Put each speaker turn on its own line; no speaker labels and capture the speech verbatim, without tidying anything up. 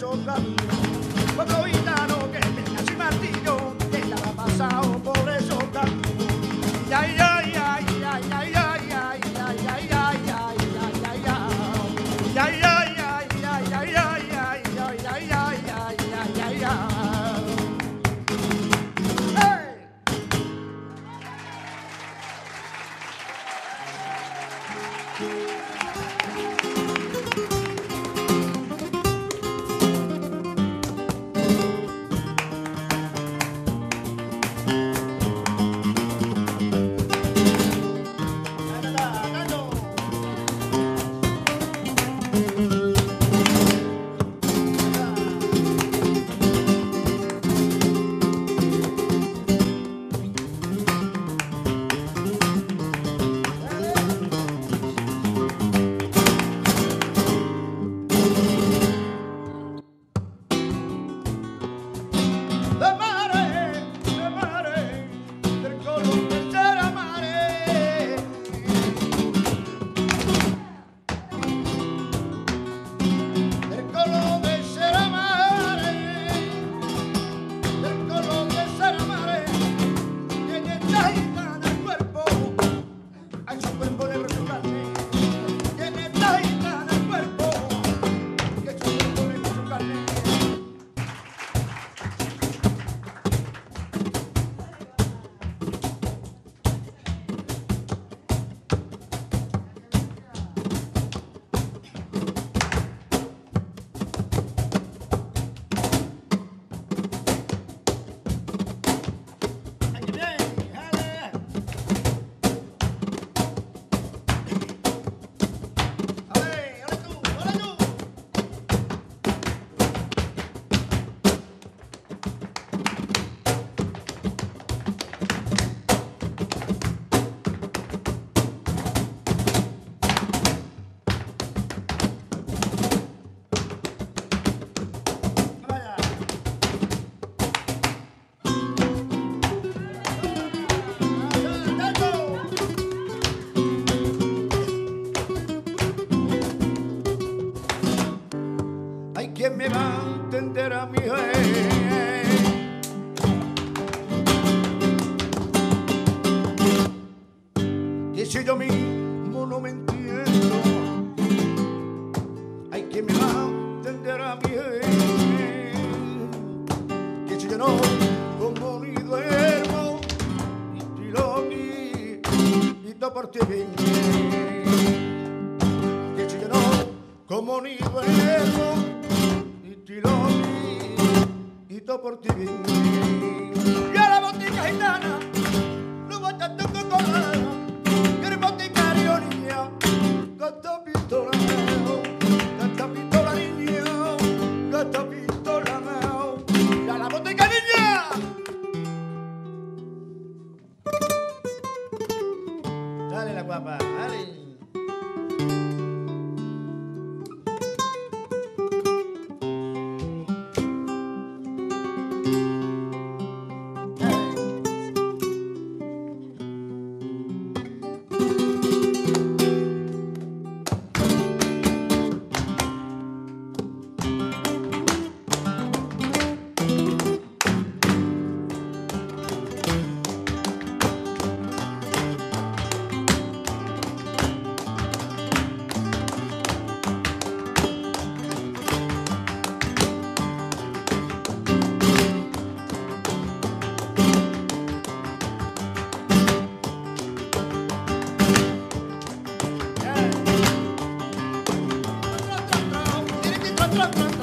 esos caminos. Pueblo gitano que tenía sin martillo, que estaba pasado por esos caminos. Ay, ay, ay, ay, ay, ay, ay, ay, ay, ay, ay, ay, ay, ay. Ay, ay, ay, ay, ay, ay, ay, ay, ay, ay, ay, ay, ay. ¿Quién me va a entender a mi vez? Que si yo mismo no me entiendo, hay quien me va a entender a mi vez. Que si yo no como ni duermo, y lo quito por ti bien. Que si yo no como ni duermo, y todo por ti bien. Y a la botica gitana no va tanto con colada, que el boticario niña gasta pistola, gasta pistola niña, gasta pistola. Y a la botica niña. Dale la guapa, dale. Trump, Trump.